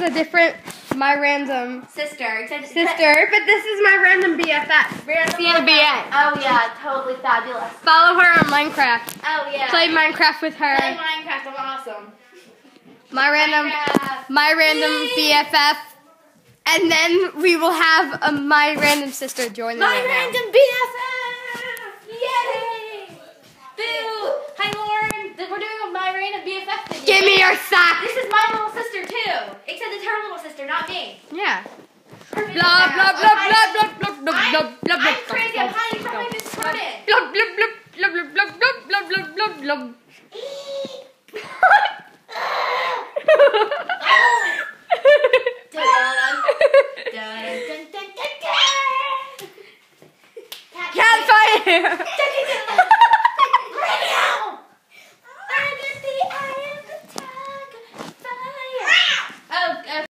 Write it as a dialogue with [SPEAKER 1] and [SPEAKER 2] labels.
[SPEAKER 1] a different, my random
[SPEAKER 2] sister,
[SPEAKER 1] but this is my random BFF. SienaBA.
[SPEAKER 2] Oh yeah, totally fabulous.
[SPEAKER 1] Follow her on Minecraft.
[SPEAKER 2] Oh yeah.
[SPEAKER 1] Play Minecraft with her.
[SPEAKER 2] Play Minecraft, I'm awesome.
[SPEAKER 1] My random BFF. And then we will have my random sister join the
[SPEAKER 2] random BFF! Yay! Boo! Hi Lauren, we're doing a my random BFF video.
[SPEAKER 1] Give me your sock!
[SPEAKER 2] This is my little sister too. Except it's her little sister, not me.
[SPEAKER 1] Yeah.
[SPEAKER 2] Blah
[SPEAKER 1] blah blah blah blah blah blah blah blah.
[SPEAKER 2] I'm crazy, I'm hiding behind this curtain.
[SPEAKER 1] Blah blah blah blah blah blah blah blah blah blah.